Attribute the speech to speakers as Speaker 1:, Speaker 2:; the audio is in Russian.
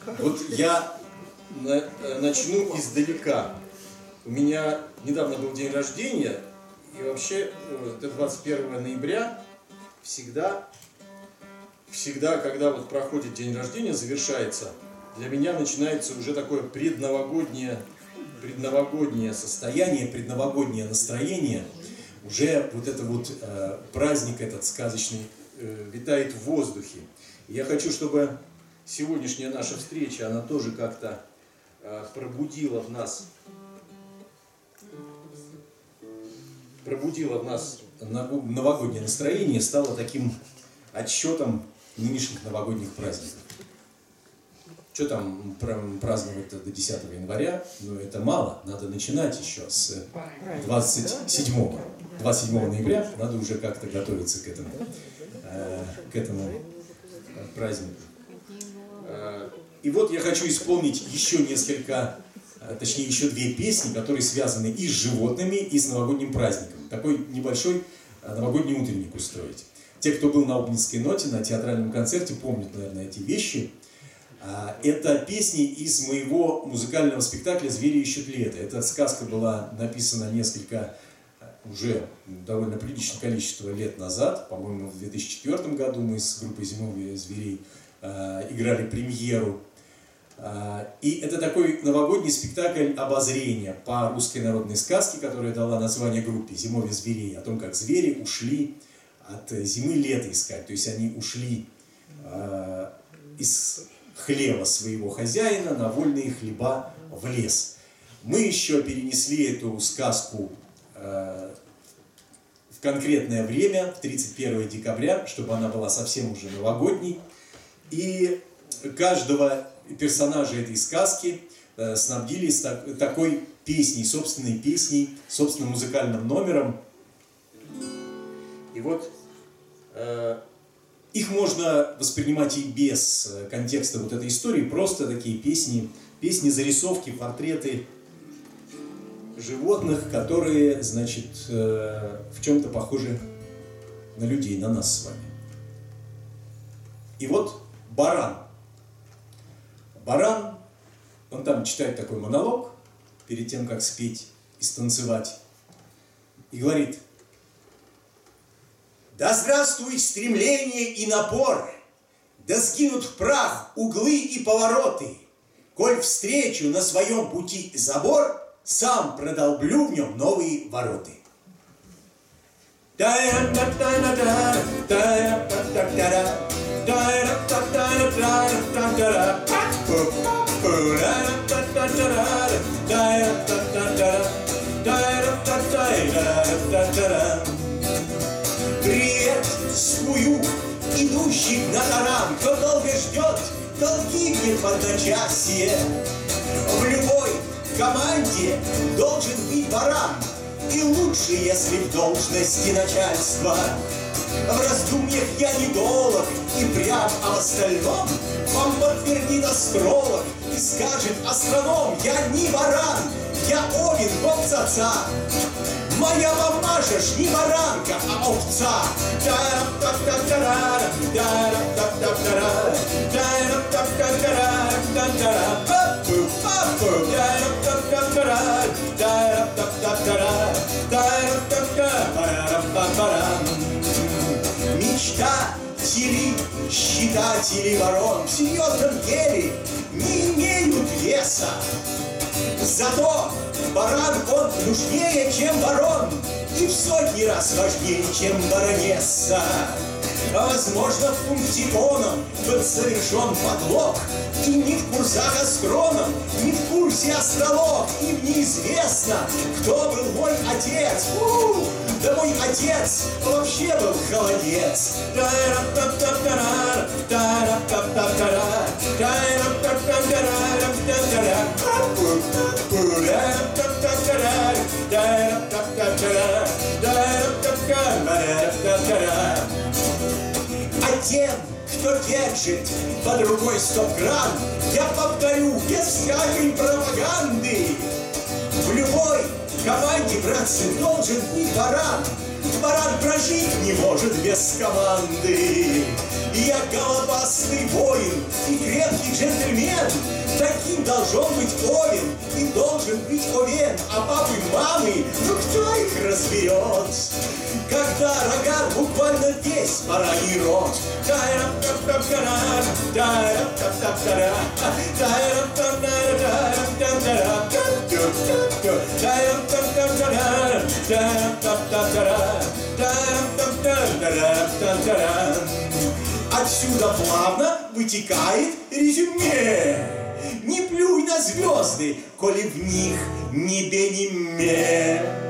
Speaker 1: Вот я начну издалека. У меня недавно был день рождения, и вообще это 21 ноября всегда, когда вот проходит день рождения, завершается, для меня начинается уже такое предновогоднее состояние, предновогоднее настроение. Уже вот это вот праздник этот сказочный витает в воздухе. И я хочу, чтобы сегодняшняя наша встреча, она тоже как-то пробудила в нас новогоднее настроение, стало таким отсчетом нынешних новогодних праздников. Что там праздновать-то до 10 января? Ну, это мало, надо начинать еще с 27 ноября, надо уже как-то готовиться к этому празднику. И вот я хочу исполнить еще еще две песни, которые связаны и с животными, и с новогодним праздником. Такой небольшой новогодний утренник устроить. Те, кто был на Обнинской ноте, на театральном концерте, помнят, наверное, эти вещи. Это песни из моего музыкального спектакля «Звери ищут лето». Эта сказка была написана уже довольно приличное количество лет назад. По-моему, в 2004 году мы с группой «Зимовье зверей» играли премьеру. И это такой новогодний спектакль обозрения по русской народной сказке, которая дала название группе «Зимовье зверей», о том, как звери ушли от зимы лето искать. То есть они ушли из хлева своего хозяина на вольные хлеба в лес. Мы еще перенесли эту сказку в конкретное время, в 31 декабря, чтобы она была совсем уже новогодней. И каждого персонажа этой сказки снабдили такой песней, собственным музыкальным номером. И вот их можно воспринимать и без контекста вот этой истории, просто такие песни, зарисовки, портреты животных, которые, значит, в чем-то похожи на людей, на нас с вами. И вот баран. Баран, он там читает такой монолог перед тем, как спеть и станцевать, и говорит: «Да здравствуй стремление и напор, да сгинут в прах углы и повороты, коль встречу на своем пути забор, сам продолблю в нем новые вороты». Приветствую идущих на таран, кто долго ждет, тот гибнет в одночасье. В любой команде должен быть баран, и лучше, если в должности начальства. В раздумьях я недолог и прям об остальном вам подтвердит астролог и скажет астроном: я не баран, я овен, овца. Моя мамаша ж не баранка, а овца. Мечтатели, считатели ворон в серьезном деле не имеют веса. Зато баран, он нужнее, чем барон, и в сотни раз важнее, чем баронесса. Возможно, в пункте тоном был совершен подлог, и не в курсах астроном, не в курсе астролог, им неизвестно, кто был мой отец. Да мой отец вообще был холодец. А тем, кто держит под рукой 100 грамм, я повторю без всякой пропаганды: в любой Давайте, братцы, должен быть парад. Парад прожить не может без команды. Я головастый воин и крепкий джентльмен. Таким должен быть Овен и должен быть Овен. А папы, мамы, ну кто их разберет? Когда рога буквально весь бараний рот. Отсюда плавно вытекает резюме. Не плюй на звезды, коли в них ни бе, ни ме.